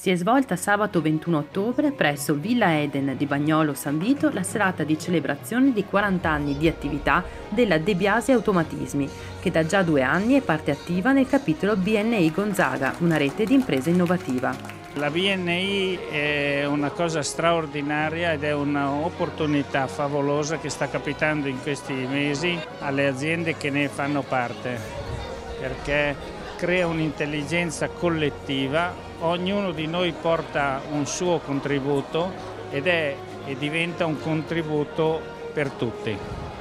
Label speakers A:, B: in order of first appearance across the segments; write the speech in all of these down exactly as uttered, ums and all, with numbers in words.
A: Si è svolta sabato ventuno ottobre presso Villa Eden di Bagnolo San Vito la serata di celebrazione di quaranta anni di attività della De Biasi Automatismi, che da già due anni è parte attiva nel capitolo B N I Gonzaga, una rete di imprese innovativa.
B: La B N I è una cosa straordinaria ed è un'opportunità favolosa che sta capitando in questi mesi alle aziende che ne fanno parte, perché crea un'intelligenza collettiva, ognuno di noi porta un suo contributo ed è e diventa un contributo per tutti.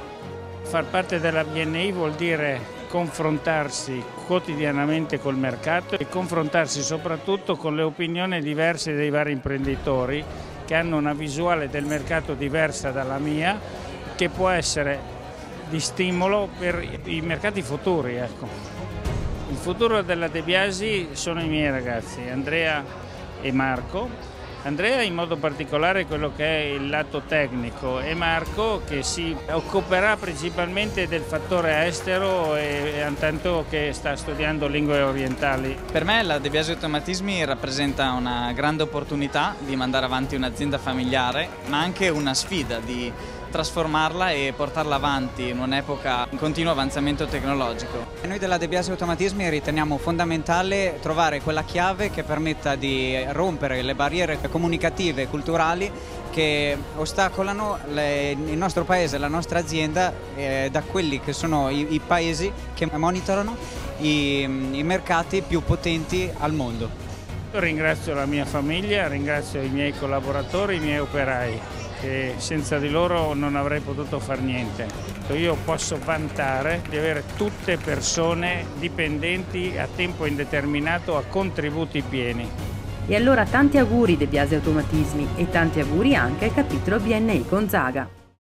B: Far parte della B N I vuol dire confrontarsi quotidianamente col mercato e confrontarsi soprattutto con le opinioni diverse dei vari imprenditori che hanno una visuale del mercato diversa dalla mia, che può essere di stimolo per i mercati futuri. Ecco. Il futuro della De Biasi sono i miei ragazzi, Andrea e Marco. Andrea in modo particolare quello che è il lato tecnico e Marco che si occuperà principalmente del fattore estero e tanto che sta studiando lingue orientali.
C: Per me la De Biasi Automatismi rappresenta una grande opportunità di mandare avanti un'azienda familiare, ma anche una sfida di trasformarla e portarla avanti in un'epoca in continuo avanzamento tecnologico.
D: Noi della De Biasi Automatismi riteniamo fondamentale trovare quella chiave che permetta di rompere le barriere comunicative e culturali che ostacolano le, il nostro paese, la nostra azienda eh, da quelli che sono i, i paesi che monitorano i, i mercati più potenti al mondo.
B: Io ringrazio la mia famiglia, ringrazio i miei collaboratori, i miei operai, che senza di loro non avrei potuto fare niente. Io posso vantare di avere tutte persone dipendenti a tempo indeterminato a contributi pieni.
A: E allora tanti auguri De Biasi Automatismi e tanti auguri anche al capitolo B N I Gonzaga.